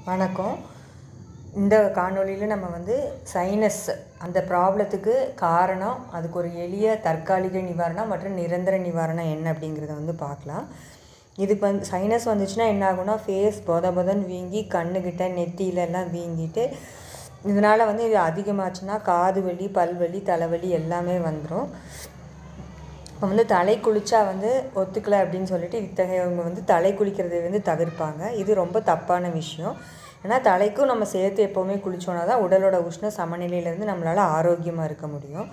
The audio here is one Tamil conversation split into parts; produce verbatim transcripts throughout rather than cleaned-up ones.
வணக்கம். இந்த காணொளியில் நம்ம வந்து சைனஸ் அந்த ப்ராப்ளத்துக்கு காரணம், அதுக்கு ஒரு எளிய தற்காலிக நிவாரணம் மற்றும் நிரந்தர நிவாரணம் என்ன அப்படிங்கிறத வந்து பார்க்கலாம். இதுக்கு வந்து சைனஸ் வந்துச்சுன்னா என்ன ஆகும்னா, ஃபேஸ் பொத பொதன்னு வீங்கி கண்ணுக்கிட்ட நெத்தியிலெல்லாம் வீங்கிட்டு, இதனால் வந்து இது அதிகமாச்சுன்னா காது வலி, பல்வலி, தலைவலி எல்லாமே வந்துடும். இப்போ வந்து தலை குளித்தா வந்து ஒத்துக்கலை அப்படின்னு சொல்லிட்டு இத்தகையவங்க வந்து தலை குளிக்கிறதை வந்து தவிர்ப்பாங்க. இது ரொம்ப தப்பான விஷயம். ஏன்னா தலைக்கும் நம்ம சேர்த்து எப்போவுமே குளித்தோன்னா தான் உடலோட உஷ்ண சமநிலையிலேருந்து நம்மளால் ஆரோக்கியமாக இருக்க முடியும்.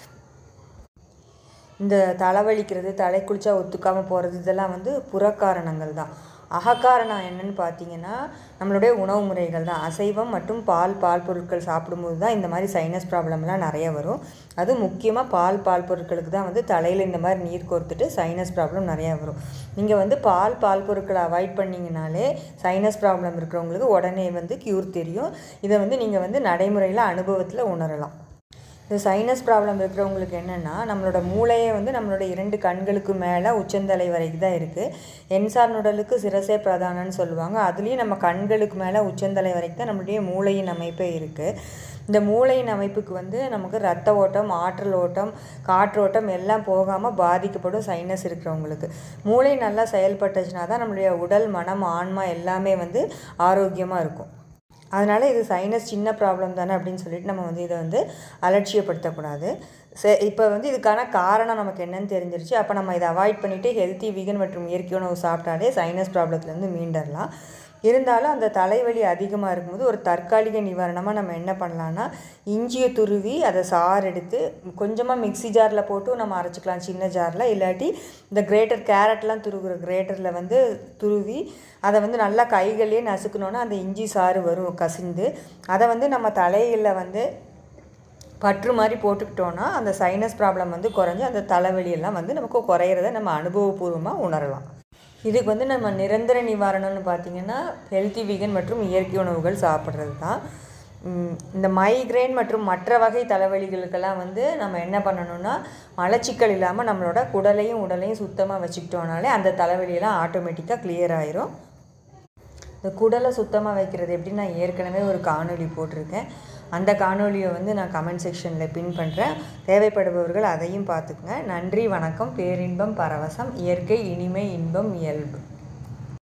இந்த தலைவலிக்கிறது, தலை குளித்தா ஒத்துக்காமல் போகிறது இதெல்லாம் வந்து புறக்காரணங்கள் தான். அகக்காரணம் என்னன்னு பார்த்தீங்கன்னா, நம்மளுடைய உணவு முறைகள் தான். அசைவம் மற்றும் பால் பால் பொருட்கள் சாப்பிடும்போது தான் இந்த மாதிரி சைனஸ் ப்ராப்ளம்லாம் நிறைய வரும். அது முக்கியமாக பால் பால் பொருட்களுக்கு தான் வந்து தலையில் இந்த மாதிரி நீர் கோர்த்துட்டு சைனஸ் ப்ராப்ளம் நிறையா வரும். நீங்கள் வந்து பால் பால் பொருட்களை அவாய்ட் பண்ணிங்கனாலே சைனஸ் ப்ராப்ளம் இருக்கிறவங்களுக்கு உடனே வந்து க்யூர் தெரியும். இதை வந்து நீங்கள் வந்து நடைமுறையில் அனுபவத்தில் உணரலாம். இந்த சைனஸ் ப்ராப்ளம் இருக்கிறவங்களுக்கு என்னென்னா, நம்மளோட மூளையே வந்து நம்மளோட இரண்டு கண்களுக்கு மேலே உச்சந்தலை வரைக்கும் தான் இருக்குது. என்சார் நுடலுக்கு சிரசே பிரதானன்னு சொல்லுவாங்க. அதுலேயும் நம்ம கண்களுக்கு மேலே உச்சந்தலை வரைக்கும் தான் நம்மளுடைய மூளையின் அமைப்பே இருக்குது. இந்த மூளையின் அமைப்புக்கு வந்து நமக்கு ரத்த ஓட்டம், ஆற்றல் ஓட்டம், காற்றோட்டம் எல்லாம் போகாமல் பாதிக்கப்படும் சைனஸ் இருக்கிறவங்களுக்கு. மூளை நல்லா செயல்பட்டுச்சுன்னா தான் நம்மளுடைய உடல், மனம், ஆன்மா எல்லாமே வந்து ஆரோக்கியமாக இருக்கும். அதனால் இது சைனஸ் சின்ன ப்ராப்ளம் தானே அப்படின்னு சொல்லிட்டு நம்ம வந்து இதை வந்து அலட்சியப்படுத்தக்கூடாது. சே இப்போ வந்து இதுக்கான காரணம் நமக்கு என்னன்னு தெரிஞ்சிருச்சு. அப்போ நம்ம இதை அவாய்ட் பண்ணிவிட்டு ஹெல்த்தி வீகன் மற்றும் இயற்கை உணவு சாப்பிட்டாலே சைனஸ் ப்ராப்ளத்துலேருந்து மீண்டரலாம். இருந்தாலும் அந்த தலைவலி அதிகமாக இருக்கும்போது ஒரு தற்காலிக நிவாரணமாக நம்ம என்ன பண்ணலான்னா, இஞ்சியை துருவி அதை சாறு எடுத்து கொஞ்சமாக மிக்ஸி ஜாரில் போட்டு நம்ம அரைச்சிக்கலாம், சின்ன ஜாரில். இல்லாட்டி இந்த கிரேட்டர் கேரட்லாம் துருவுற கிரேட்டரில் வந்து துருவி அதை வந்து நல்லா கைகள்லேயே நசுக்கணுன்னா அந்த இஞ்சி சாறு வரும் கசிந்து. அதை வந்து நம்ம தலையில் வந்து பற்று மாதிரி போட்டுக்கிட்டோன்னா அந்த சைனஸ் ப்ராப்ளம் வந்து குறைஞ்சி அந்த தலைவலியெல்லாம் வந்து நமக்கு குறையிறத நம்ம அனுபவபூர்வமாக உணரலாம். இதுக்கு வந்து நம்ம நிரந்தர நிவாரணம்னு பார்த்திங்கன்னா ஹெல்த்தி வீகன் மற்றும் இயற்கை உணவுகள் சாப்பிட்றது தான். இந்த மைக்ரேன் மற்றும் மற்ற வகை தலைவலிகளுக்கெல்லாம் வந்து நம்ம என்ன பண்ணணும்னா, மலச்சிக்கல் இல்லாமல் நம்மளோட குடலையும் உடலையும் சுத்தமாக வச்சுக்கிட்டோனாலே அந்த தலைவலியெல்லாம் ஆட்டோமேட்டிக்காக கிளியர் ஆயிரும். இந்த குடலை சுத்தமாக வைக்கிறது எப்படி நான் ஏற்கனவே ஒரு காணொலி போட்டிருக்கேன். அந்த காணொலியை வந்து நான் கமெண்ட் செக்ஷனில் பின் பண்ணுறேன். தேவைப்படுபவர்கள் அதையும் பார்த்துக்குங்க. நன்றி, வணக்கம். பேரின்பம் பரவசம், இயற்கை இனிமை, இன்பம், இயல்பு.